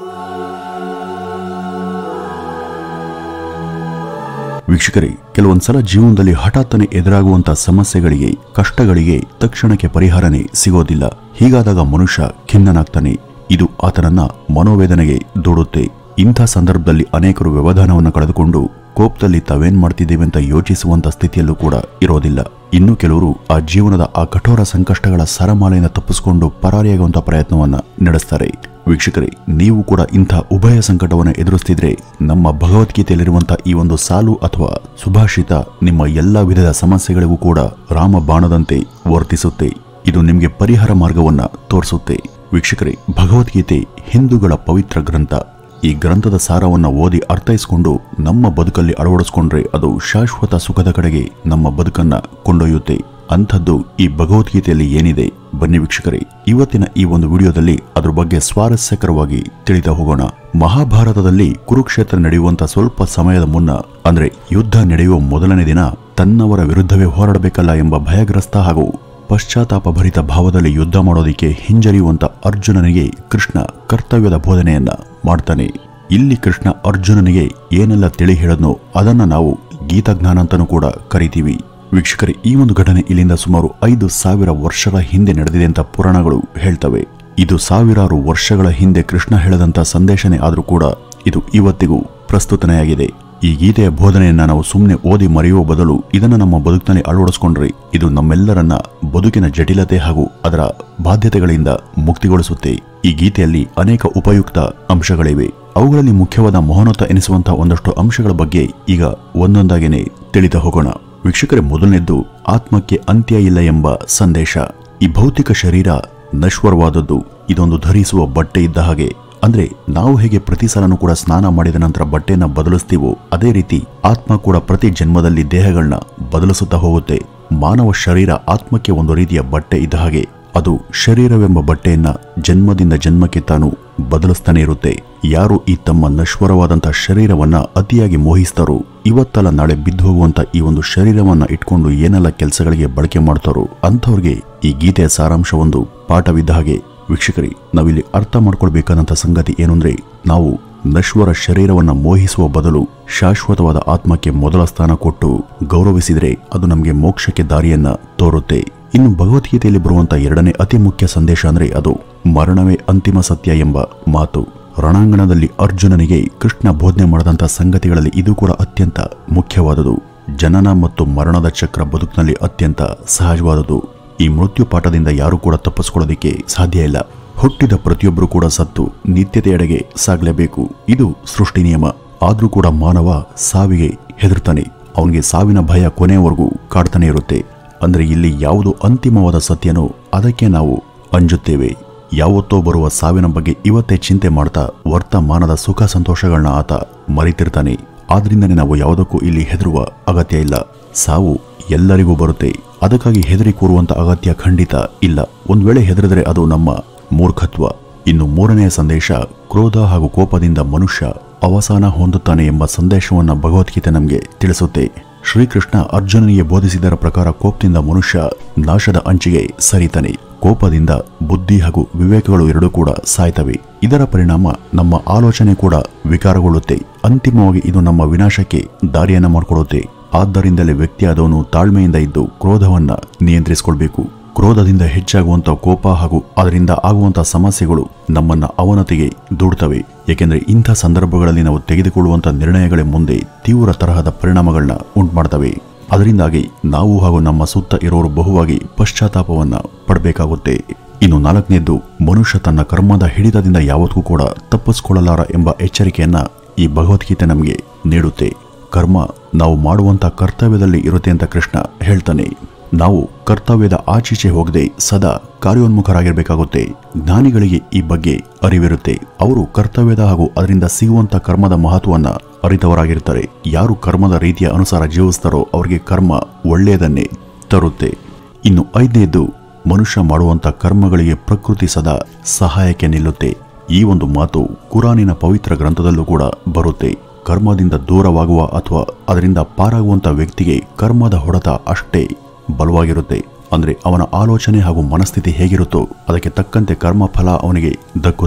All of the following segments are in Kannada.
ವೀಕ್ಷಕರೇ, ಕೆಲವೊಂದ್ಸಲ ಜೀವನದಲ್ಲಿ ಹಠಾತ್ತನೆ ಎದುರಾಗುವಂತ ಸಮಸ್ಯೆಗಳಿಗೆ, ಕಷ್ಟಗಳಿಗೆ ತಕ್ಷಣಕ್ಕೆ ಪರಿಹಾರನೇ ಸಿಗೋದಿಲ್ಲ. ಹೀಗಾದಾಗ ಮನುಷ್ಯ ಖಿನ್ನನಾಗ್ತಾನೆ. ಇದು ಆತನನ್ನ ಮನೋವೇದನೆಗೆ ದೂಡುತ್ತೆ. ಇಂಥ ಸಂದರ್ಭದಲ್ಲಿ ಅನೇಕರು ವ್ಯವಧಾನವನ್ನು ಕಳೆದುಕೊಂಡು ಕೋಪದಲ್ಲಿ ತಾವೇನ್ ಮಾಡ್ತಿದ್ದೇವೆ ಅಂತ ಯೋಚಿಸುವಂತ ಸ್ಥಿತಿಯಲ್ಲೂ ಕೂಡ ಇರೋದಿಲ್ಲ. ಇನ್ನು ಕೆಲವರು ಆ ಜೀವನದ ಆ ಕಠೋರ ಸಂಕಷ್ಟಗಳ ಸರಮಾಲೆಯಿಂದ ತಪ್ಪಿಸಿಕೊಂಡು ಪರಾರಿಯಾಗುವಂತ ಪ್ರಯತ್ನವನ್ನ ನಡೆಸ್ತಾರೆ. ವೀಕ್ಷಕರೇ, ನೀವು ಕೂಡ ಇಂಥ ಉಭಯ ಸಂಕಟವನ್ನು ಎದುರಿಸ್ತಿದ್ರೆ ನಮ್ಮ ಭಗವದ್ಗೀತೆಯಲ್ಲಿರುವಂತಹ ಈ ಒಂದು ಸಾಲು ಅಥವಾ ಸುಭಾಷಿತ ನಿಮ್ಮ ಎಲ್ಲಾ ವಿಧದ ಸಮಸ್ಯೆಗಳಿಗೂ ಕೂಡ ರಾಮ ಬಾಣದಂತೆ ವರ್ತಿಸುತ್ತೆ. ಇದು ನಿಮಗೆ ಪರಿಹಾರ ಮಾರ್ಗವನ್ನ ತೋರಿಸುತ್ತೆ. ವೀಕ್ಷಕರೇ, ಭಗವದ್ಗೀತೆ ಹಿಂದೂಗಳ ಪವಿತ್ರ ಗ್ರಂಥ. ಈ ಗ್ರಂಥದ ಸಾರವನ್ನ ಓದಿ ಅರ್ಥೈಸಿಕೊಂಡು ನಮ್ಮ ಬದುಕಲ್ಲಿ ಅಳವಡಿಸಿಕೊಂಡ್ರೆ ಅದು ಶಾಶ್ವತ ಸುಖದ ಕಡೆಗೆ ನಮ್ಮ ಬದುಕನ್ನ ಕೊಂಡೊಯ್ಯುತ್ತೆ. ಅಂಥದ್ದು ಈ ಭಗವದ್ಗೀತೆಯಲ್ಲಿ ಏನಿದೆ, ಬನ್ನಿ ವೀಕ್ಷಕರೇ, ಇವತ್ತಿನ ಈ ಒಂದು ವಿಡಿಯೋದಲ್ಲಿ ಅದ್ರ ಬಗ್ಗೆ ಸ್ವಾರಸ್ಯಕರವಾಗಿ ತಿಳಿತಾ ಹೋಗೋಣ. ಮಹಾಭಾರತದಲ್ಲಿ ಕುರುಕ್ಷೇತ್ರ ನಡೆಯುವಂತ ಸ್ವಲ್ಪ ಸಮಯದ ಮುನ್ನ, ಅಂದ್ರೆ ಯುದ್ಧ ನಡೆಯುವ ಮೊದಲನೇ ದಿನ, ತನ್ನವರ ವಿರುದ್ಧವೇ ಹೋರಾಡಬೇಕಲ್ಲ ಎಂಬ ಭಯಗ್ರಸ್ತ ಹಾಗೂ ಪಶ್ಚಾತ್ತಾಪ ಭರಿತ ಭಾವದಲ್ಲಿ ಯುದ್ಧ ಮಾಡೋದಿಕ್ಕೆ ಹಿಂಜರಿಯುವಂತ ಅರ್ಜುನನಿಗೆ ಕೃಷ್ಣ ಕರ್ತವ್ಯದ ಬೋಧನೆಯನ್ನ ಮಾಡ್ತಾನೆ. ಇಲ್ಲಿ ಕೃಷ್ಣ ಅರ್ಜುನನಿಗೆ ಏನೆಲ್ಲ ತಿಳಿ ಹೇಳದ್ನೋ ಅದನ್ನ ನಾವು ಗೀತಾಜ್ಞಾನ ಅಂತಾನೂ ಕೂಡ ಕರಿತೀವಿ. ವೀಕ್ಷಕರೇ, ಈ ಒಂದು ಘಟನೆ ಇಲ್ಲಿಂದ ಸುಮಾರು 5,000 ವರ್ಷಗಳ ಹಿಂದೆ ನಡೆದಿದೆ ಅಂತ ಪುರಾಣಗಳು ಹೇಳ್ತವೆ. ಇದು ಸಾವಿರಾರು ವರ್ಷಗಳ ಹಿಂದೆ ಕೃಷ್ಣ ಹೇಳದಂತ ಸಂದೇಶನೇ ಆದ್ರೂ ಕೂಡ ಇದು ಇವತ್ತಿಗೂ ಪ್ರಸ್ತುತನೆಯಾಗಿದೆ. ಈ ಗೀತೆಯ ಬೋಧನೆಯನ್ನ ನಾವು ಸುಮ್ಮನೆ ಓದಿ ಮರೆಯುವ ಬದಲು ಇದನ್ನ ನಮ್ಮ ಬದುಕಿನಲ್ಲಿ ಅಳವಡಿಸಿಕೊಂಡ್ರೆ ಇದು ನಮ್ಮೆಲ್ಲರನ್ನ ಬದುಕಿನ ಜಟಿಲತೆ ಹಾಗೂ ಅದರ ಬಾಧ್ಯತೆಗಳಿಂದ ಮುಕ್ತಿಗೊಳಿಸುತ್ತೆ. ಈ ಗೀತೆಯಲ್ಲಿ ಅನೇಕ ಉಪಯುಕ್ತ ಅಂಶಗಳಿವೆ. ಅವುಗಳಲ್ಲಿ ಮುಖ್ಯವಾದ ಮಹೋನ್ನತ ಎನಿಸುವಂತಹ ಒಂದಷ್ಟು ಅಂಶಗಳ ಬಗ್ಗೆ ಈಗ ಒಂದೊಂದಾಗೇನೆ ತಿಳಿತಾ ಹೋಗೋಣ. ವೀಕ್ಷಕರೇ, ಮೊದಲನೇದ್ದು ಆತ್ಮಕ್ಕೆ ಅಂತ್ಯ ಇಲ್ಲ ಎಂಬ ಸಂದೇಶ. ಈ ಭೌತಿಕ ಶರೀರ ನಶ್ವರವಾದದ್ದು. ಇದೊಂದು ಧರಿಸುವ ಬಟ್ಟೆ ಇದ್ದ ಹಾಗೆ. ಅಂದ್ರೆ ನಾವು ಹೇಗೆ ಪ್ರತಿ ಸಲನೂ ಕೂಡ ಸ್ನಾನ ಮಾಡಿದ ನಂತರ ಬಟ್ಟೆಯನ್ನ ಬದಲಿಸ್ತೀವೋ ಅದೇ ರೀತಿ ಆತ್ಮ ಕೂಡ ಪ್ರತಿ ಜನ್ಮದಲ್ಲಿ ದೇಹಗಳನ್ನ ಬದಲಿಸುತ್ತಾ ಹೋಗುತ್ತೆ. ಮಾನವ ಶರೀರ ಆತ್ಮಕ್ಕೆ ಒಂದು ರೀತಿಯ ಬಟ್ಟೆ ಇದ್ದ ಹಾಗೆ. ಅದು ಶರೀರವೆಂಬ ಬಟ್ಟೆಯನ್ನ ಜನ್ಮದಿಂದ ಜನ್ಮಕ್ಕೆ ತಾನು ಬದಲಿಸ್ತಾನೆ ಇರುತ್ತೆ. ಯಾರು ಈ ತಮ್ಮ ನಶ್ವರವಾದಂತಹ ಶರೀರವನ್ನ ಅತಿಯಾಗಿ ಮೋಹಿಸ್ತಾರೋ, ಇವತ್ತಲ್ಲ ನಾಳೆ ಬಿದ್ದು ಹೋಗುವಂತ ಈ ಒಂದು ಶರೀರವನ್ನ ಇಟ್ಕೊಂಡು ಏನೆಲ್ಲ ಕೆಲಸಗಳಿಗೆ ಬಳಕೆ ಮಾಡ್ತಾರೋ ಅಂಥವ್ರಿಗೆ ಈ ಗೀತೆಯ ಸಾರಾಂಶ ಒಂದು ಪಾಠವಿದ್ದ ಹಾಗೆ. ವೀಕ್ಷಕರೇ, ನಾವಿಲ್ಲಿ ಅರ್ಥ ಮಾಡ್ಕೊಳ್ಬೇಕಾದಂತ ಸಂಗತಿ ಏನು ಅಂದ್ರೆ, ನಾವು ನಶ್ವರ ಶರೀರವನ್ನ ಮೋಹಿಸುವ ಬದಲು ಶಾಶ್ವತವಾದ ಆತ್ಮಕ್ಕೆ ಮೊದಲ ಸ್ಥಾನ ಕೊಟ್ಟು ಗೌರವಿಸಿದ್ರೆ ಅದು ನಮಗೆ ಮೋಕ್ಷಕ್ಕೆ ದಾರಿಯನ್ನ ತೋರುತ್ತೆ. ಇನ್ನು ಭಗವದ್ಗೀತೆಯಲ್ಲಿ ಬರುವಂತ ಎರಡನೇ ಅತಿ ಮುಖ್ಯ ಸಂದೇಶ ಅಂದ್ರೆ ಅದು ಮರಣವೇ ಅಂತಿಮ ಸತ್ಯ ಎಂಬ ಮಾತು. ರಣಾಂಗಣದಲ್ಲಿ ಅರ್ಜುನನಿಗೆ ಕೃಷ್ಣ ಬೋಧನೆ ಮಾಡದಂತ ಸಂಗತಿಗಳಲ್ಲಿ ಇದು ಕೂಡ ಅತ್ಯಂತ ಮುಖ್ಯವಾದುದು. ಜನನ ಮತ್ತು ಮರಣದ ಚಕ್ರ ಬದುಕಿನಲ್ಲಿ ಅತ್ಯಂತ ಸಹಜವಾದುದು. ಈ ಮೃತ್ಯು ಪಾಠದಿಂದ ಯಾರು ಕೂಡ ತಪ್ಪಿಸ್ಕೊಳ್ಳೋದಿಕ್ಕೆ ಸಾಧ್ಯ ಇಲ್ಲ. ಹುಟ್ಟಿದ ಪ್ರತಿಯೊಬ್ಬರು ಕೂಡ ಸತ್ತು ನಿತ್ಯತೆಯೆಡೆಗೆ ಸಾಗಲೇಬೇಕು. ಇದು ಸೃಷ್ಟಿ ನಿಯಮ. ಆದ್ರೂ ಕೂಡ ಮಾನವ ಸಾವಿಗೆ ಹೆದರ್ತಾನೆ. ಅವನಿಗೆ ಸಾವಿನ ಭಯ ಕೊನೆಯವರೆಗೂ ಕಾಡ್ತಾನೆ ಇರುತ್ತೆ. ಅಂದ್ರೆ ಇಲ್ಲಿ ಯಾವುದು ಅಂತಿಮವಾದ ಸತ್ಯನೋ ಅದಕ್ಕೆ ನಾವು ಅಂಜುತ್ತೇವೆ. ಯಾವತ್ತೋ ಬರುವ ಸಾವಿನ ಬಗ್ಗೆ ಇವತ್ತೇ ಚಿಂತೆ ಮಾಡ್ತಾ ವರ್ತಮಾನದ ಸುಖ ಸಂತೋಷಗಳನ್ನ ಆತ ಮರಿತಿರ್ತಾನೆ. ಆದ್ರಿಂದನೇ ನಾವು ಯಾವುದಕ್ಕೂ ಇಲ್ಲಿ ಹೆದರುವ ಅಗತ್ಯ ಇಲ್ಲ. ಸಾವು ಎಲ್ಲರಿಗೂ ಬರುತ್ತೆ. ಅದಕ್ಕಾಗಿ ಹೆದರಿ ಕೂರುವಂತ ಅಗತ್ಯ ಖಂಡಿತ ಇಲ್ಲ. ಒಂದ್ ವೇಳೆ ಹೆದರಿದ್ರೆ ಅದು ನಮ್ಮ ಮೂರ್ಖತ್ವ. ಇನ್ನು ಮೂರನೆಯ ಸಂದೇಶ, ಕ್ರೋಧ ಹಾಗೂ ಕೋಪದಿಂದ ಮನುಷ್ಯ ಅವಸಾನ ಹೊಂದುತ್ತಾನೆ ಎಂಬ ಸಂದೇಶವನ್ನ ಭಗವದ್ಗೀತೆ ನಮಗೆ ತಿಳಿಸುತ್ತೆ. ಶ್ರೀಕೃಷ್ಣ ಅರ್ಜುನನಿಗೆ ಬೋಧಿಸಿದರ ಪ್ರಕಾರ ಕೋಪದಿಂದ ಮನುಷ್ಯ ನಾಶದ ಅಂಚಿಗೆ ಸರಿತಾನೆ. ಕೋಪದಿಂದ ಬುದ್ಧಿ ಹಾಗೂ ವಿವೇಕಗಳು ಎರಡೂ ಕೂಡ ಸಾಯ್ತವೆ. ಇದರ ಪರಿಣಾಮ ನಮ್ಮ ಆಲೋಚನೆ ಕೂಡ ವಿಕಾರಗೊಳ್ಳುತ್ತೆ. ಅಂತಿಮವಾಗಿ ಇದು ನಮ್ಮ ವಿನಾಶಕ್ಕೆ ದಾರಿಯನ್ನ ಮಾಡಿಕೊಡುತ್ತೆ. ಆದ್ದರಿಂದಲೇ ವ್ಯಕ್ತಿಯಾದವನು ತಾಳ್ಮೆಯಿಂದ ಇದ್ದು ಕ್ರೋಧವನ್ನ ನಿಯಂತ್ರಿಸಿಕೊಳ್ಬೇಕು. ಕ್ರೋಧದಿಂದ ಹೆಚ್ಚಾಗುವಂತ ಕೋಪ ಹಾಗೂ ಅದರಿಂದ ಆಗುವಂತ ಸಮಸ್ಯೆಗಳು ನಮ್ಮನ್ನ ಅವನತಿಗೆ ದೂಡ್ತವೆ. ಏಕೆಂದ್ರೆ ಇಂಥ ಸಂದರ್ಭಗಳಲ್ಲಿ ನಾವು ತೆಗೆದುಕೊಳ್ಳುವಂತ ನಿರ್ಣಯಗಳೇ ಮುಂದೆ ತೀವ್ರ ತರಹದ ಪರಿಣಾಮಗಳನ್ನ ಉಂಟುಮಾಡ್ತವೆ. ಅದರಿಂದಾಗಿ ನಾವು ಹಾಗೂ ನಮ್ಮ ಸುತ್ತ ಇರೋರು ಬಹುವಾಗಿ ಪಶ್ಚಾತ್ತಾಪವನ್ನ ಪಡಬೇಕಾಗುತ್ತೆ. ಇನ್ನು ನಾಲ್ಕನೇದ್ದು, ಮನುಷ್ಯ ತನ್ನ ಕರ್ಮದ ಹಿಡಿತದಿಂದ ಯಾವತ್ತೂ ಕೂಡ ತಪ್ಪಿಸಿಕೊಳ್ಳಲಾರ ಎಂಬ ಎಚ್ಚರಿಕೆಯನ್ನ ಈ ಭಗವದ್ಗೀತೆ ನಮಗೆ ನೀಡುತ್ತೆ. ಕರ್ಮ ನಾವು ಮಾಡುವಂತ ಕರ್ತವ್ಯದಲ್ಲಿ ಇರುತ್ತೆ ಅಂತ ಕೃಷ್ಣ ಹೇಳ್ತಾನೆ. ನಾವು ಕರ್ತವ್ಯದ ಆಚೀಚೆ ಹೋಗದೆ ಸದಾ ಕಾರ್ಯೋನ್ಮುಖರಾಗಿರ್ಬೇಕಾಗುತ್ತೆ. ಜ್ಞಾನಿಗಳಿಗೆ ಈ ಬಗ್ಗೆ ಅರಿವಿರುತ್ತೆ. ಅವರು ಕರ್ತವ್ಯದ ಹಾಗೂ ಅದರಿಂದ ಸಿಗುವಂತ ಕರ್ಮದ ಮಹತ್ವವನ್ನ ಅರಿತವರಾಗಿರ್ತಾರೆ. ಯಾರು ಕರ್ಮದ ರೀತಿಯ ಅನುಸಾರ ಜೀವಿಸ್ತಾರೋ ಅವರಿಗೆ ಕರ್ಮ ಒಳ್ಳೆಯದನ್ನೇ ತರುತ್ತೆ. ಇನ್ನು ಐದನೇದ್ದು, ಮನುಷ್ಯ ಮಾಡುವಂತ ಕರ್ಮಗಳಿಗೆ ಪ್ರಕೃತಿ ಸದಾ ಸಹಾಯಕ್ಕೆ ನಿಲ್ಲುತ್ತೆ. ಈ ಒಂದು ಮಾತು ಕುರಾನಿನ ಪವಿತ್ರ ಗ್ರಂಥದಲ್ಲೂ ಕೂಡ ಬರುತ್ತೆ. ಕರ್ಮದಿಂದ ದೂರವಾಗುವ ಅಥವಾ ಅದರಿಂದ ಪಾರಾಗುವಂತ ವ್ಯಕ್ತಿಗೆ ಕರ್ಮದ ಹೊಡೆತ ಅಷ್ಟೇ ಬಲವಾಗಿರುತ್ತೆ. ಅಂದ್ರೆ ಅವನ ಆಲೋಚನೆ ಹಾಗೂ ಮನಸ್ಥಿತಿ ಹೇಗಿರುತ್ತೋ ಅದಕ್ಕೆ ತಕ್ಕಂತೆ ಕರ್ಮ ಫಲ ಅವನಿಗೆ ದಕ್ಕುತ್ತೆ.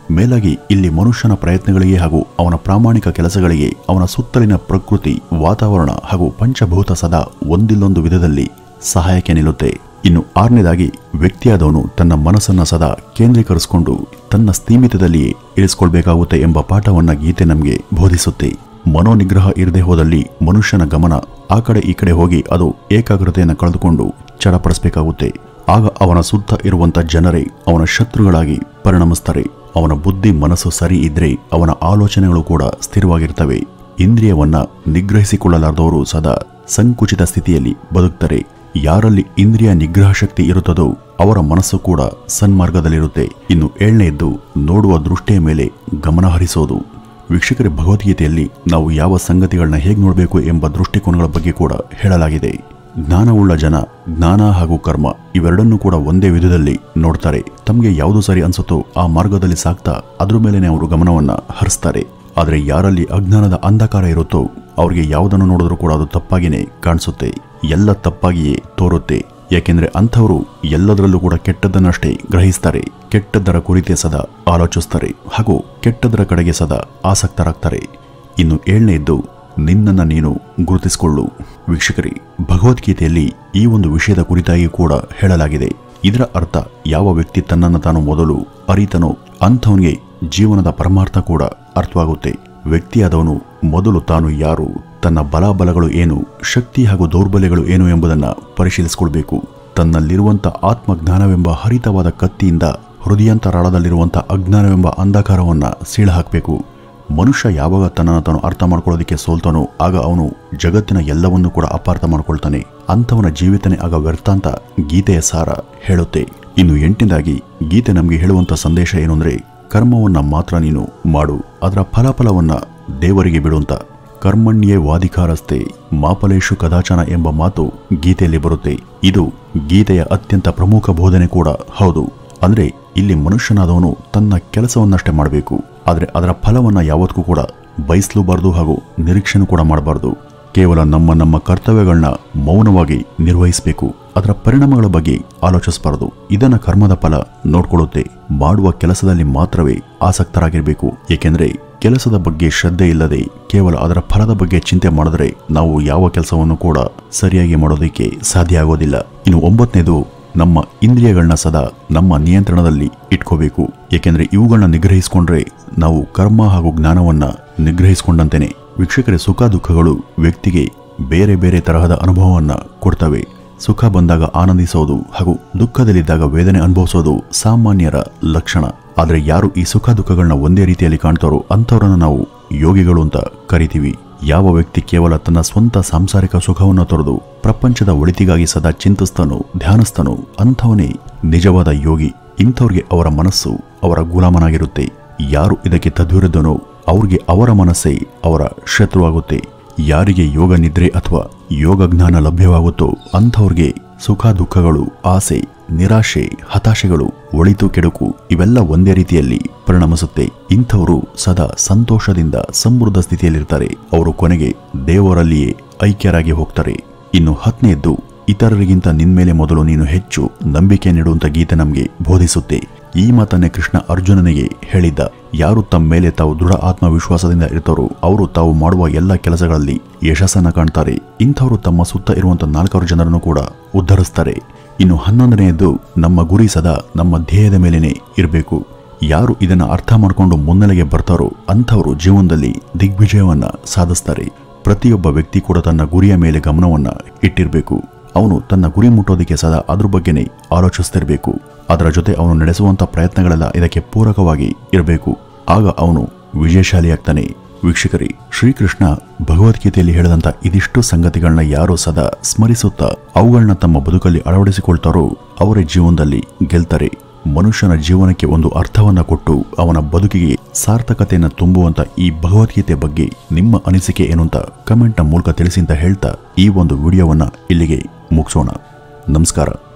ಮೇಲಾಗಿ ಇಲ್ಲಿ ಮನುಷ್ಯನ ಪ್ರಯತ್ನಗಳಿಗೆ ಹಾಗೂ ಅವನ ಪ್ರಾಮಾಣಿಕ ಕೆಲಸಗಳಿಗೆ ಅವನ ಸುತ್ತಲಿನ ಪ್ರಕೃತಿ, ವಾತಾವರಣ ಹಾಗೂ ಪಂಚಭೂತ ಸದಾ ಒಂದಿಲ್ಲೊಂದು ವಿಧದಲ್ಲಿ ಸಹಾಯಕ್ಕೆ ನಿಲ್ಲುತ್ತೆ. ಇನ್ನು 6ನೇದಾಗಿ ವ್ಯಕ್ತಿಯಾದವನು ತನ್ನ ಮನಸ್ಸನ್ನ ಸದಾ ಕೇಂದ್ರೀಕರಿಸಿಕೊಂಡು ತನ್ನ ಸ್ಥೀಮಿತದಲ್ಲಿಯೇ ಇರಿಸಿಕೊಳ್ಬೇಕಾಗುತ್ತೆ ಎಂಬ ಪಾಠವನ್ನ ಗೀತೆ ನಮಗೆ ಬೋಧಿಸುತ್ತೆ. ಮನೋನಿಗ್ರಹ ಇರದೆ ಹೋದಲ್ಲಿ ಮನುಷ್ಯನ ಗಮನ ಆ ಕಡೆ ಈ ಕಡೆ ಹೋಗಿ ಅದು ಏಕಾಗ್ರತೆಯನ್ನು ಕಳೆದುಕೊಂಡು ಚಡಪಡಿಸಬೇಕಾಗುತ್ತೆ. ಆಗ ಅವನ ಸುತ್ತ ಇರುವಂತ ಜನರೇ ಅವನ ಶತ್ರುಗಳಾಗಿ ಪರಿಣಮಿಸ್ತಾರೆ. ಅವನ ಬುದ್ಧಿ ಮನಸ್ಸು ಸರಿ ಇದ್ರೆ ಅವನ ಆಲೋಚನೆಗಳು ಕೂಡ ಸ್ಥಿರವಾಗಿರ್ತವೆ. ಇಂದ್ರಿಯವನ್ನ ನಿಗ್ರಹಿಸಿಕೊಳ್ಳಲಾರದವರು ಸದಾ ಸಂಕುಚಿತ ಸ್ಥಿತಿಯಲ್ಲಿ ಬದುಕ್ತಾರೆ. ಯಾರಲ್ಲಿ ಇಂದ್ರಿಯ ನಿಗ್ರಹ ಶಕ್ತಿ ಇರುತ್ತದೋ ಅವರ ಮನಸ್ಸು ಕೂಡ ಸನ್ಮಾರ್ಗದಲ್ಲಿರುತ್ತೆ. ಇನ್ನು 7ನೇದ್ದು ನೋಡುವ ದೃಷ್ಟಿಯ ಮೇಲೆ ಗಮನ ಹರಿಸೋದು. ವೀಕ್ಷಕರೇ, ಭಗವದ್ಗೀತೆಯಲ್ಲಿ ನಾವು ಯಾವ ಸಂಗತಿಗಳನ್ನ ಹೇಗೆ ನೋಡಬೇಕು ಎಂಬ ದೃಷ್ಟಿಕೋನಗಳ ಬಗ್ಗೆ ಕೂಡ ಹೇಳಲಾಗಿದೆ. ಜ್ಞಾನವುಳ್ಳ ಜನ ಜ್ಞಾನ ಹಾಗೂ ಕರ್ಮ ಇವೆರಡನ್ನೂ ಕೂಡ ಒಂದೇ ವಿಧದಲ್ಲಿ ನೋಡ್ತಾರೆ. ತಮಗೆ ಯಾವುದು ಸರಿ ಅನ್ಸುತ್ತೋ ಆ ಮಾರ್ಗದಲ್ಲಿ ಸಾಕ್ತಾ ಅದ್ರ ಮೇಲೆನೆ ಅವರು ಗಮನವನ್ನ ಹರಿಸ್ತಾರೆ. ಆದರೆ ಯಾರಲ್ಲಿ ಅಜ್ಞಾನದ ಅಂಧಕಾರ ಇರುತ್ತೋ ಅವ್ರಿಗೆ ಯಾವುದನ್ನು ನೋಡಿದ್ರೂ ಕೂಡ ಅದು ತಪ್ಪಾಗಿಯೇ ಕಾಣಿಸುತ್ತೆ, ಎಲ್ಲ ತಪ್ಪಾಗಿಯೇ ತೋರುತ್ತೆ. ಯಾಕೆಂದ್ರೆ ಅಂಥವರು ಎಲ್ಲದರಲ್ಲೂ ಕೂಡ ಕೆಟ್ಟದ್ದನ್ನಷ್ಟೇ ಗ್ರಹಿಸ್ತಾರೆ, ಕೆಟ್ಟದ್ದರ ಕುರಿತೇ ಸದಾ ಆಲೋಚಿಸ್ತಾರೆ ಹಾಗೂ ಕೆಟ್ಟದ್ದರ ಕಡೆಗೆ ಸದಾ ಆಸಕ್ತರಾಗ್ತಾರೆ. ಇನ್ನು 7ನೇದ್ದು ನಿನ್ನನ್ನು ನೀನು ಗುರುತಿಸಿಕೊಳ್ಳು. ವೀಕ್ಷಕರೇ, ಭಗವದ್ಗೀತೆಯಲ್ಲಿ ಈ ಒಂದು ವಿಷಯದ ಕುರಿತಾಗಿ ಕೂಡ ಹೇಳಲಾಗಿದೆ. ಇದರ ಅರ್ಥ ಯಾವ ವ್ಯಕ್ತಿ ತನ್ನನ್ನು ತಾನು ಮೊದಲು ಅರಿತನೋ ಅಂಥವನಿಗೆ ಜೀವನದ ಪರಮಾರ್ಥ ಕೂಡ ಅರ್ಥವಾಗುತ್ತೆ. ವ್ಯಕ್ತಿಯಾದವನು ಮೊದಲು ತಾನು ಯಾರು, ತನ್ನ ಬಲಾಬಲಗಳು ಏನು, ಶಕ್ತಿ ಹಾಗೂ ದೌರ್ಬಲ್ಯಗಳು ಏನು ಎಂಬುದನ್ನು ಪರಿಶೀಲಿಸಿಕೊಳ್ಬೇಕು. ತನ್ನಲ್ಲಿರುವಂಥ ಆತ್ಮಜ್ಞಾನವೆಂಬ ಹರಿತವಾದ ಕತ್ತಿಯಿಂದ ಹೃದಯಾಂತರಾಳದಲ್ಲಿರುವಂಥ ಅಜ್ಞಾನವೆಂಬ ಅಂಧಕಾರವನ್ನು ಸೀಳಹಾಕಬೇಕು. ಮನುಷ್ಯ ಯಾವಾಗ ತನ್ನನ್ನು ತಾನು ಅರ್ಥ ಮಾಡ್ಕೊಳ್ಳೋದಕ್ಕೆ ಸೋಲ್ತಾನೋ ಆಗ ಅವನು ಜಗತ್ತಿನ ಎಲ್ಲವನ್ನೂ ಕೂಡ ಅಪಾರ್ಥ ಮಾಡ್ಕೊಳ್ತಾನೆ. ಅಂಥವನ ಜೀವಿತನೇ ಆಗ ವ್ಯರ್ಥ ಅಂತ ಗೀತೆಯ ಸಾರ ಹೇಳುತ್ತೆ. ಇನ್ನು 8ನೇದಾಗಿ ಗೀತೆ ನಮಗೆ ಹೇಳುವಂಥ ಸಂದೇಶ ಏನು ಅಂದ್ರೆ, ಕರ್ಮವನ್ನ ಮಾತ್ರ ನೀನು ಮಾಡು, ಅದರ ಫಲಫಲವನ್ನ ದೇವರಿಗೆ ಬಿಡುವಂತ. ಕರ್ಮಣ್ಯೇ ವಾಧಿಕಾರಸ್ತೆ ಮಾಫಲೇಶು ಕದಾಚನ ಎಂಬ ಮಾತು ಗೀತೆಯಲ್ಲಿ ಬರುತ್ತೆ. ಇದು ಗೀತೆಯ ಅತ್ಯಂತ ಪ್ರಮುಖ ಬೋಧನೆ ಕೂಡ ಹೌದು. ಅಂದ್ರೆ ಇಲ್ಲಿ ಮನುಷ್ಯನಾದವನು ತನ್ನ ಕೆಲಸವನ್ನಷ್ಟೇ ಮಾಡಬೇಕು, ಆದರೆ ಅದರ ಫಲವನ್ನ ಯಾವತ್ತೂ ಕೂಡ ಬಯಸಲೂಬಾರದು ಹಾಗೂ ನಿರೀಕ್ಷೆನೂ ಕೂಡ ಮಾಡಬಾರದು. ಕೇವಲ ನಮ್ಮ ಕರ್ತವ್ಯಗಳನ್ನ ಮೌನವಾಗಿ ನಿರ್ವಹಿಸಬೇಕು, ಅದರ ಪರಿಣಾಮಗಳ ಬಗ್ಗೆ ಆಲೋಚಿಸಬಾರದು. ಇದನ್ನ ಕರ್ಮದ ಫಲ ನೋಡ್ಕೊಳ್ಳುತ್ತೆ. ಮಾಡುವ ಕೆಲಸದಲ್ಲಿ ಮಾತ್ರವೇ ಆಸಕ್ತರಾಗಿರ್ಬೇಕು. ಏಕೆಂದ್ರೆ ಕೆಲಸದ ಬಗ್ಗೆ ಶ್ರದ್ಧೆ ಇಲ್ಲದೆ ಕೇವಲ ಅದರ ಫಲದ ಬಗ್ಗೆ ಚಿಂತೆ ಮಾಡಿದ್ರೆ ನಾವು ಯಾವ ಕೆಲಸವನ್ನು ಕೂಡ ಸರಿಯಾಗಿ ಮಾಡೋದಕ್ಕೆ ಸಾಧ್ಯ ಆಗೋದಿಲ್ಲ. ಇನ್ನು 9ನೇದು ನಮ್ಮ ಇಂದ್ರಿಯಗಳನ್ನ ಸದಾ ನಮ್ಮ ನಿಯಂತ್ರಣದಲ್ಲಿ ಇಟ್ಕೋಬೇಕು. ಏಕೆಂದ್ರೆ ಇವುಗಳನ್ನ ನಿಗ್ರಹಿಸಿಕೊಂಡ್ರೆ ನಾವು ಕರ್ಮ ಹಾಗೂ ಜ್ಞಾನವನ್ನ ನಿಗ್ರಹಿಸಿಕೊಂಡಂತೆನೆ. ವೀಕ್ಷಕರೇ, ಸುಖ ದುಃಖಗಳು ವ್ಯಕ್ತಿಗೆ ಬೇರೆ ಬೇರೆ ತರಹದ ಅನುಭವವನ್ನ ಕೊಡ್ತವೆ. ಸುಖ ಬಂದಾಗ ಆನಂದಿಸೋದು ಹಾಗೂ ದುಃಖದಲ್ಲಿದ್ದಾಗ ವೇದನೆ ಅನುಭವಿಸೋದು ಸಾಮಾನ್ಯರ ಲಕ್ಷಣ. ಆದರೆ ಯಾರು ಈ ಸುಖ ದುಃಖಗಳನ್ನ ಒಂದೇ ರೀತಿಯಲ್ಲಿ ಕಾಣ್ತಾರೋ ಅಂಥವ್ರನ್ನ ನಾವು ಯೋಗಿಗಳು ಅಂತ ಕರಿತೀವಿ. ಯಾವ ವ್ಯಕ್ತಿ ಕೇವಲ ತನ್ನ ಸ್ವಂತ ಸಾಂಸಾರಿಕ ಸುಖವನ್ನು ತೊರೆದು ಪ್ರಪಂಚದ ಒಳಿತಿಗಾಗಿ ಸದಾ ಚಿಂತಿಸ್ತಾನೋ ಧ್ಯಾನಿಸ್ತಾನೋ ಅಂಥವನೇ ನಿಜವಾದ ಯೋಗಿ. ಇಂಥವ್ರಿಗೆ ಅವರ ಮನಸ್ಸು ಅವರ ಗುಲಾಮನಾಗಿರುತ್ತೆ. ಯಾರು ಇದಕ್ಕೆ ತದ್ವಿರುದ್ಧನೋ ಅವ್ರಿಗೆ ಅವರ ಮನಸ್ಸೇ ಅವರ ಶತ್ರುವಾಗುತ್ತೆ. ಯಾರಿಗೆ ಯೋಗ ನಿದ್ರೆ ಅಥವಾ ಯೋಗ ಜ್ಞಾನ ಲಭ್ಯವಾಗುತ್ತೋ ಅಂಥವ್ರಿಗೆ ಸುಖ ದುಃಖಗಳು, ಆಸೆ, ನಿರಾಶೆ, ಹತಾಶೆಗಳು, ಒಳಿತು ಕೆಡುಕು ಇವೆಲ್ಲ ಒಂದೇ ರೀತಿಯಲ್ಲಿ ಪರಿಣಮಿಸುತ್ತೆ. ಇಂಥವರು ಸದಾ ಸಂತೋಷದಿಂದ ಸಮೃದ್ಧ ಸ್ಥಿತಿಯಲ್ಲಿರ್ತಾರೆ. ಅವರು ಕೊನೆಗೆ ದೇವರಲ್ಲಿಯೇ ಐಕ್ಯರಾಗಿ ಹೋಗ್ತಾರೆ. ಇನ್ನು 10ನೇದ್ದು ಇತರರಿಗಿಂತ ನಿನ್ಮೇಲೆ ಮೊದಲು ನೀನು ಹೆಚ್ಚು ನಂಬಿಕೆ ನೀಡುವಂತ ಗೀತೆ ನಮಗೆ ಬೋಧಿಸುತ್ತೆ. ಈ ಮಾತನ್ನೇ ಕೃಷ್ಣ ಅರ್ಜುನನಿಗೆ ಹೇಳಿದ್ದ. ಯಾರು ತಮ್ಮ ಮೇಲೆ ತಾವು ದೃಢ ಆತ್ಮವಿಶ್ವಾಸದಿಂದ ಇರ್ತಾರೋ ಅವರು ತಾವು ಮಾಡುವ ಎಲ್ಲ ಕೆಲಸಗಳಲ್ಲಿ ಯಶಸ್ಸನ್ನ ಕಾಣ್ತಾರೆ. ಇಂಥವರು ತಮ್ಮ ಸುತ್ತ ಇರುವಂತ 4 ಜನರನ್ನು ಕೂಡ ಉದ್ಧರಿಸ್ತಾರೆ. ಇನ್ನು 11ನೇದ್ದು ನಮ್ಮ ಗುರಿ ಸದಾ ನಮ್ಮ ಧ್ಯೇಯದ ಮೇಲೇನೆ ಇರಬೇಕು. ಯಾರು ಇದನ್ನ ಅರ್ಥ ಮಾಡಿಕೊಂಡು ಮುನ್ನೆಲೆಗೆ ಬರ್ತಾರೋ ಅಂಥವರು ಜೀವನದಲ್ಲಿ ದಿಗ್ವಿಜಯವನ್ನ ಸಾಧಿಸ್ತಾರೆ. ಪ್ರತಿಯೊಬ್ಬ ವ್ಯಕ್ತಿ ಕೂಡ ತನ್ನ ಗುರಿಯ ಮೇಲೆ ಗಮನವನ್ನ ಇಟ್ಟಿರಬೇಕು. ಅವನು ತನ್ನ ಗುರಿ ಮುಟ್ಟೋದಕ್ಕೆ ಸದಾ ಅದ್ರ ಬಗ್ಗೆನೇ ಆಲೋಚಿಸ್ತಿರ್ಬೇಕು. ಅದರ ಜೊತೆ ಅವನು ನಡೆಸುವಂತ ಪ್ರಯತ್ನಗಳೆಲ್ಲ ಇದಕ್ಕೆ ಪೂರಕವಾಗಿ ಇರಬೇಕು. ಆಗ ಅವನು ವಿಜಯಶಾಲಿಯಾಗ್ತಾನೆ. ವೀಕ್ಷಕರೇ, ಶ್ರೀಕೃಷ್ಣ ಭಗವದ್ಗೀತೆಯಲ್ಲಿ ಹೇಳಿದಂತ ಇದಿಷ್ಟು ಸಂಗತಿಗಳನ್ನ ಯಾರು ಸದಾ ಸ್ಮರಿಸುತ್ತಾ ಅವುಗಳನ್ನ ತಮ್ಮ ಬದುಕಲ್ಲಿ ಅಳವಡಿಸಿಕೊಳ್ತಾರೋ ಅವರೇ ಜೀವನದಲ್ಲಿ ಗೆಲ್ತಾರೆ. ಮನುಷ್ಯನ ಜೀವನಕ್ಕೆ ಒಂದು ಅರ್ಥವನ್ನ ಕೊಟ್ಟು ಅವನ ಬದುಕಿಗೆ ಸಾರ್ಥಕತೆಯನ್ನು ತುಂಬುವಂತ ಈ ಭಗವದ್ಗೀತೆ ಬಗ್ಗೆ ನಿಮ್ಮ ಅನಿಸಿಕೆ ಏನು ಅಂತ ಕಮೆಂಟ್ನ ಮೂಲಕ ತಿಳಿಸಿ ಅಂತ ಹೇಳ್ತಾ ಈ ಒಂದು ವಿಡಿಯೋವನ್ನ ಇಲ್ಲಿಗೆ ಮುಗಿಸೋಣ. ನಮಸ್ಕಾರ.